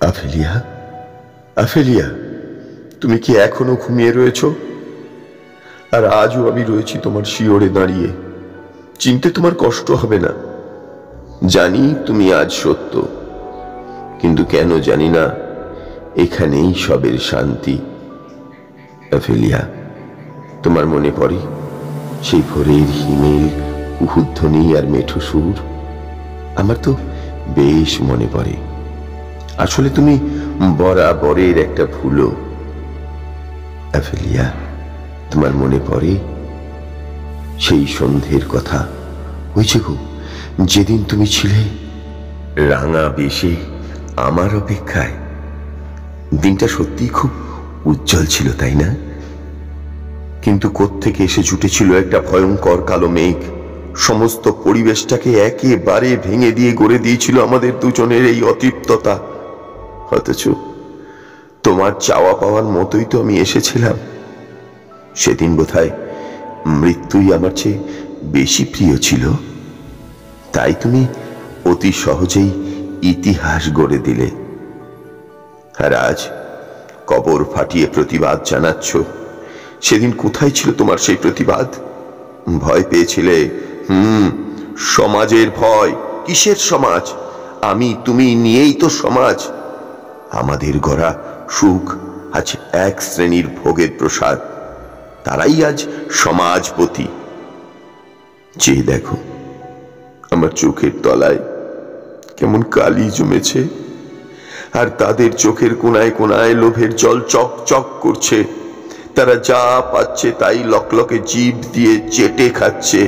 আফেলিয়া, আফেলিয়া, তুমি কি এখনো ঘুমিয়ে রয়েছ? আর আজও আমি রয়েছি তোমার শিয়রে দাঁড়িয়ে। চিনতে তোমার কষ্ট হবে না। জানি তুমি আজ সত্য, কিন্তু কেন জানি না এখানেই সবের শান্তি। আফেলিয়া, তোমার মনে পড়ে সেই ভোরের হিমেল কুহুধ্বনি আর মেঠো সুর? আমার তো বেশ মনে পড়ে। আসলে তুমি বরাবরের একটা ভুলো। আফেলিয়া, তোমার মনে পড়ে সেই সন্ধ্যের কথা? ওই যে গো, যেদিন তুমি ছিলে রাঙা বেশে আমার অপেক্ষায়। দিনটা সত্যিই খুব উজ্জ্বল ছিল, তাই না? কিন্তু কোত্থেকে এসে জুটেছিল একটা ভয়ঙ্কর কালো মেঘ। সমস্ত পরিবেশটাকে একেবারে ভেঙে দিয়ে গড়ে দিয়েছিল আমাদের দুজনের এই অতৃপ্ততা। অথচ তোমার চাওয়া পাওয়ার মতোই তো আমি এসেছিলাম। সেদিন বোধহয় মৃত্যুই আমার চেয়ে বেশি প্রিয় ছিল, তাই তুমি অতি সহজেই ইতিহাস গড়ে দিলে। আর আজ কবর ফাটিয়ে প্রতিবাদ জানাচ্ছ। সেদিন কোথায় ছিল তোমার সেই প্রতিবাদ? ভয় পেয়েছিলে। সমাজের ভয়। কিসের সমাজ? আমি তুমি নিয়েই তো সমাজ। আমাদের গড়া সুখ আজ এক শ্রেণীর ভোগের প্রসাদ। তারাই আজ সমাজপতি। যে দেখো, আমার চোখের তলায় কেমন কালি জমেছে, আর তাদের চোখের কোনায় কোনায় লোভের জল চক চক করছে। তারা যা পাচ্ছে তাই লকলকে জিভ দিয়ে চেটে খাচ্ছে।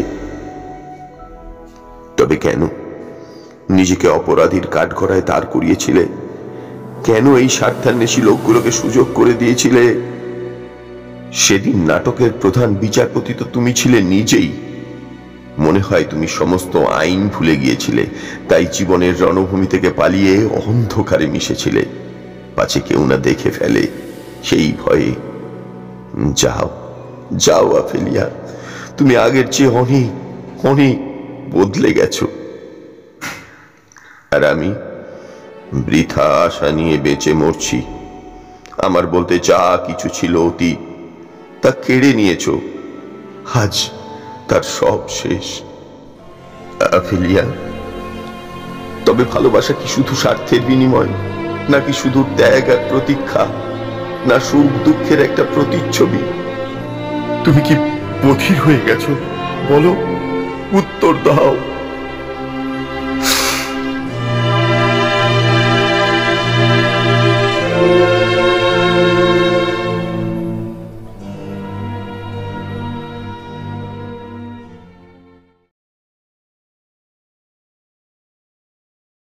তবে কেন নিজেকে অপরাধীর কাঠগড়ায় দাঁড় করিয়েছিলে? কেন এই স্বার্থান্বেষী লোকগুলোকে সুযোগ করে দিয়েছিলে? সেদিন নাটকের প্রধান বিচারপতি তো তুমি ছিলে নিজেই। মনে হয় তুমি সমস্ত আইন ভুলে গিয়েছিলে, তাই জীবনের রণভূমি থেকে পালিয়ে অন্ধকারে মিশেছিলে, পাছে কেউ না দেখে ফেলে সেই ভয়ে। যাও যাও আফেলিয়া, তুমি আগের চেয়ে অনেক অনেক বদলে গেছো। আর আমি বৃথা আশা নিয়ে বেঁচে মরছি। আমার বলতে যা কিছু ছিল অতীত, তা কেড়ে নিয়েছো। আজ তার সব শেষ। আফেলিয়া, তবে ভালোবাসা কি শুধু স্বার্থের বিনিময়, নাকি শুধু ত্যাগ আর প্রতীক্ষা, না সুখ দুঃখের একটা প্রতিচ্ছবি? তুমি কি বধির হয়ে গেছো? বলো, উত্তর দাও।